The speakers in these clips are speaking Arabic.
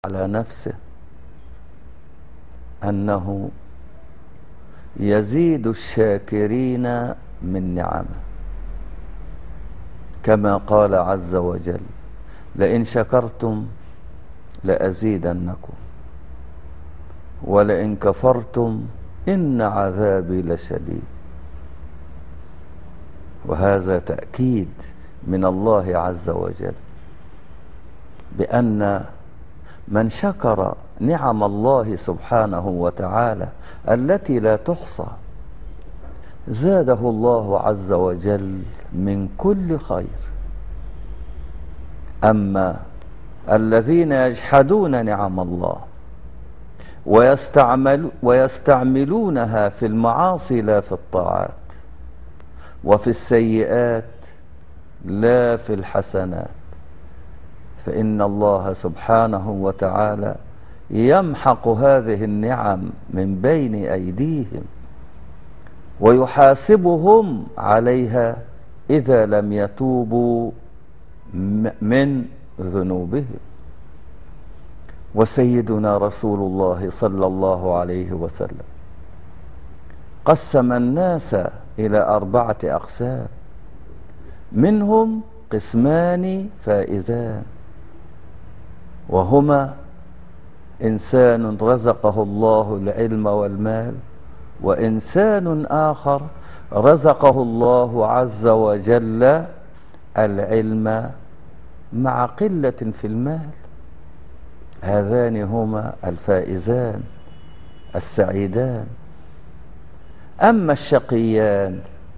على نفسه أنه يزيد الشاكرين من نعمه، كما قال عز وجل: لئن شكرتم لأزيدنكم ولئن كفرتم إن عذابي لشديد. وهذا تأكيد من الله عز وجل بأن من شكر نعم الله سبحانه وتعالى التي لا تحصى زاده الله عز وجل من كل خير. أما الذين يجحدون نعم الله ويستعملونها في المعاصي لا في الطاعات، وفي السيئات لا في الحسنات، فإن الله سبحانه وتعالى يمحق هذه النعم من بين أيديهم ويحاسبهم عليها إذا لم يتوبوا من ذنوبهم. وسيدنا رسول الله صلى الله عليه وسلم قسم الناس إلى 4 أقسام، منهم قسمان فائزان، وهما إنسان رزقه الله العلم والمال، وإنسان آخر رزقه الله عز وجل العلم مع قلة في المال. هذان هما الفائزان السعيدان. أما الشقيان،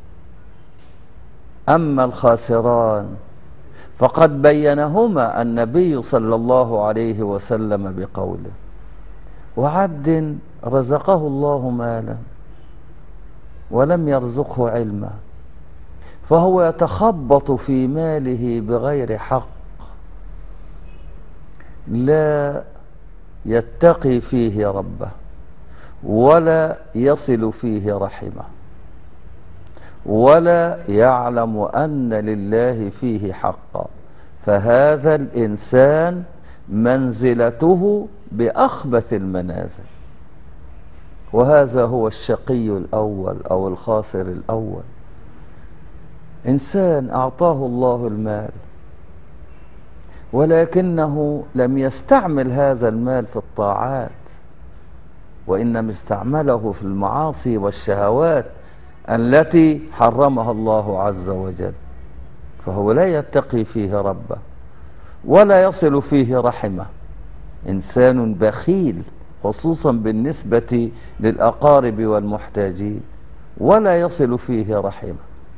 أما الخاسران، فقد بينهما النبي صلى الله عليه وسلم بقوله: وعبد رزقه الله مالا ولم يرزقه علما، فهو يتخبط في ماله بغير حق، لا يتقي فيه ربه ولا يصل فيه رحمه ولا يعلم أن لله فيه حقا، فهذا الإنسان منزلته بأخبث المنازل. وهذا هو الشقي الأول أو الخاسر الأول. إنسان أعطاه الله المال ولكنه لم يستعمل هذا المال في الطاعات، وإنما استعمله في المعاصي والشهوات التي حرمها الله عز وجل، فهو لا يتقي فيه ربه ولا يصل فيه رحمه. إنسان بخيل خصوصا بالنسبة للأقارب والمحتاجين، ولا يصل فيه رحمه.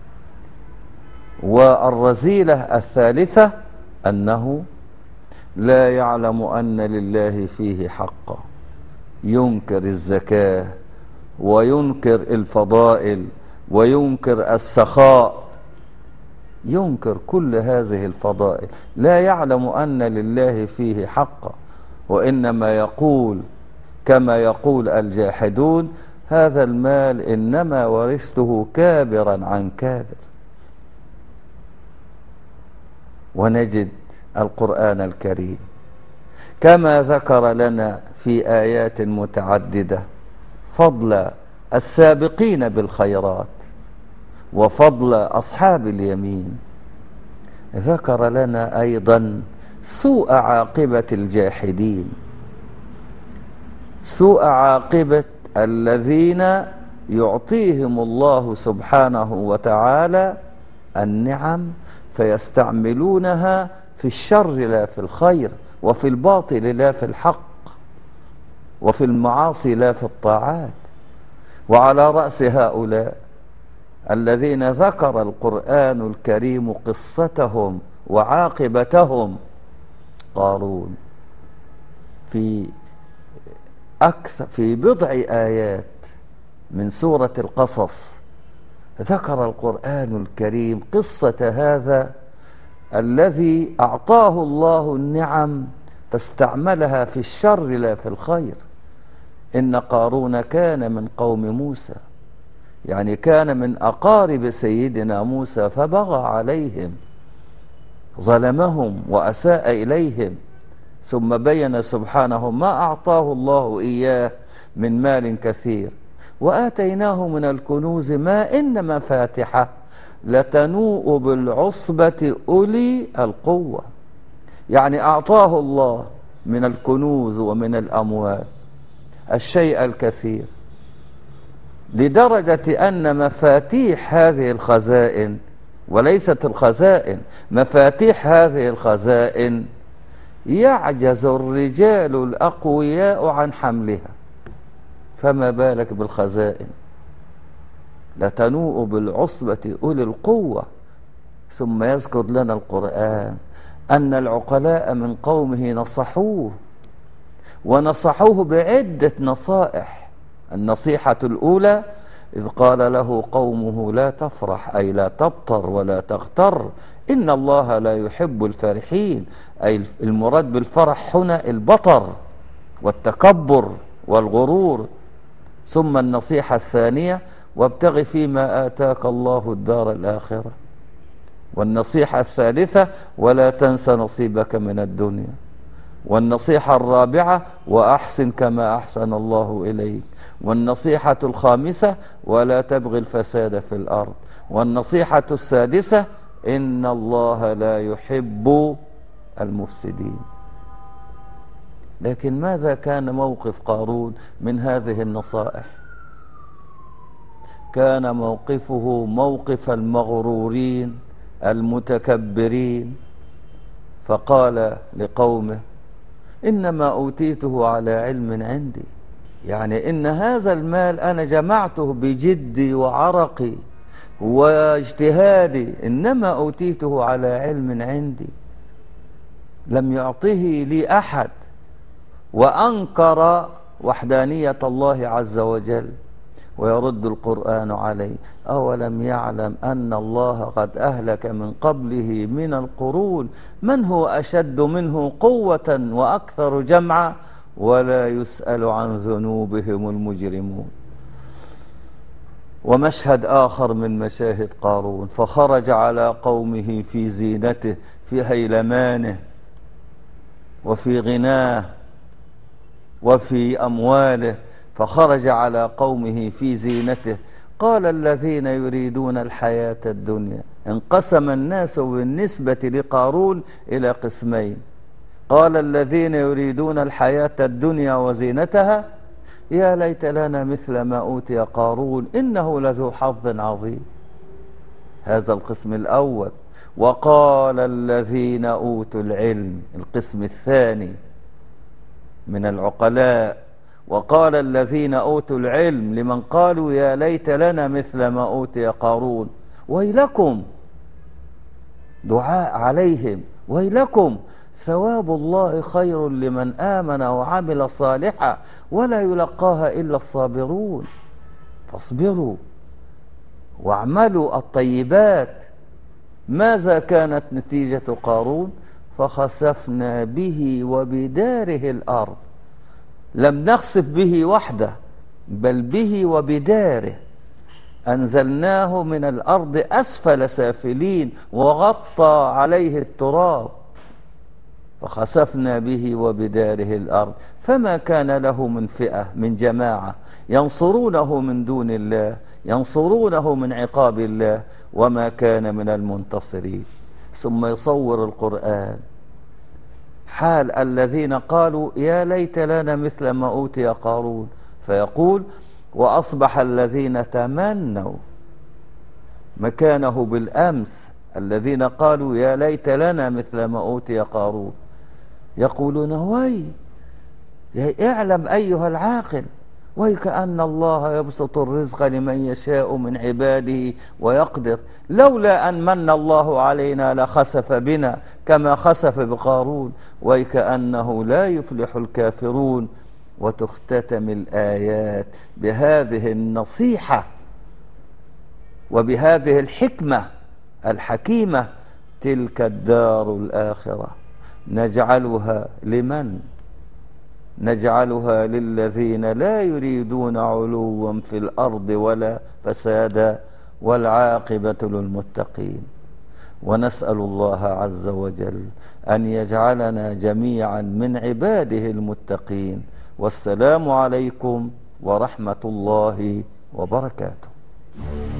والرذيلة الثالثة أنه لا يعلم أن لله فيه حقا، ينكر الزكاة وينكر الفضائل وينكر السخاء، ينكر كل هذه الفضائل، لا يعلم أن لله فيه حقا، وإنما يقول كما يقول الجاحدون: هذا المال إنما ورثته كابرا عن كابر. ونجد القرآن الكريم كما ذكر لنا في آيات متعددة فضل السابقين بالخيرات وفضل أصحاب اليمين، ذكر لنا أيضا سوء عاقبة الجاحدين، سوء عاقبة الذين يعطيهم الله سبحانه وتعالى النعم فيستعملونها في الشر لا في الخير، وفي الباطل لا في الحق، وفي المعاصي لا في الطاعات. وعلى رأس هؤلاء الذين ذكر القرآن الكريم قصتهم وعاقبتهم قارون. في بضع آيات من سورة القصص ذكر القرآن الكريم قصة هذا الذي أعطاه الله النعم فاستعملها في الشر لا في الخير. إن قارون كان من قوم موسى، يعني كان من أقارب سيدنا موسى، فبغى عليهم، ظلمهم وأساء إليهم، ثم بين سبحانه ما أعطاه الله إياه من مال كثير: وآتيناه من الكنوز ما إن مفاتحه لتنوء بالعصبة أولي القوة. يعني أعطاه الله من الكنوز ومن الأموال الشيء الكثير، لدرجة أن مفاتيح هذه الخزائن، وليست الخزائن، مفاتيح هذه الخزائن يعجز الرجال الأقوياء عن حملها، فما بالك بالخزائن. لتنوء بالعصبة أولي القوة. ثم يذكر لنا القرآن أن العقلاء من قومه نصحوه، ونصحوه بعدة نصائح. النصيحة الأولى: إذ قال له قومه لا تفرح، أي لا تبطر ولا تغتر، إن الله لا يحب الفرحين. أي المراد بالفرح هنا البطر والتكبر والغرور. ثم النصيحة الثانية: وابتغ فيما آتاك الله الدار الآخرة. والنصيحة الثالثة: ولا تنس نصيبك من الدنيا. والنصيحة الرابعة: وأحسن كما أحسن الله إليك. والنصيحة الخامسة: ولا تبغي الفساد في الأرض. والنصيحة السادسة: إن الله لا يحب المفسدين. لكن ماذا كان موقف قارون من هذه النصائح؟ كان موقفه موقف المغرورين المتكبرين، فقال لقومه: إنما أوتيته على علم عندي. يعني إن هذا المال أنا جمعته بجدي وعرقي واجتهادي، إنما أوتيته على علم عندي، لم يعطه لي أحد. وأنكر وحدانية الله عز وجل. ويرد القرآن عليه: أولم يعلم أن الله قد أهلك من قبله من القرون من هو أشد منه قوة وأكثر جمعا ولا يسأل عن ذنوبهم المجرمون. ومشهد آخر من مشاهد قارون: فخرج على قومه في زينته، في هيلمانه وفي غناه وفي أمواله. فخرج على قومه في زينته. قال الذين يريدون الحياة الدنيا. انقسم الناس بالنسبة لقارون إلى قسمين: قال الذين يريدون الحياة الدنيا وزينتها يا ليت لنا مثل ما أوتي قارون إنه لذو حظ عظيم. هذا القسم الأول. وقال الذين أوتوا العلم، القسم الثاني من العقلاء: وقال الذين أوتوا العلم لمن قالوا يا ليت لنا مثل ما أوتي قارون ويلكم، دعاء عليهم: ويلكم ثواب الله خير لمن آمن وعمل صالحا ولا يلقاها إلا الصابرون. فاصبروا واعملوا الطيبات. ماذا كانت نتيجة قارون؟ فخسفنا به وبداره الأرض. لم نخسف به وحده، بل به وبداره. أنزلناه من الأرض أسفل سافلين وغطى عليه التراب. فخسفنا به وبداره الأرض فما كان له من فئة، من جماعة ينصرونه من دون الله، ينصرونه من عقاب الله، وما كان من المنتصرين. ثم يصور القرآن حال الذين قالوا يا ليت لنا مثل ما أوتي قارون، فيقول: وأصبح الذين تمنوا مكانه بالأمس، الذين قالوا يا ليت لنا مثل ما أوتي قارون، يقولون: اعلم أيها العاقل ويكأن الله يبسط الرزق لمن يشاء من عباده ويقدر، لولا أن من الله علينا لخسف بنا كما خسف بقارون ويكأنه لا يفلح الكافرون. وتختتم الآيات بهذه النصيحة وبهذه الحكمة الحكيمة: تلك الدار الآخرة نجعلها لمن؟ نجعلها للذين لا يريدون علوا في الأرض ولا فسادا والعاقبة للمتقين. ونسأل الله عز وجل أن يجعلنا جميعا من عباده المتقين. والسلام عليكم ورحمة الله وبركاته.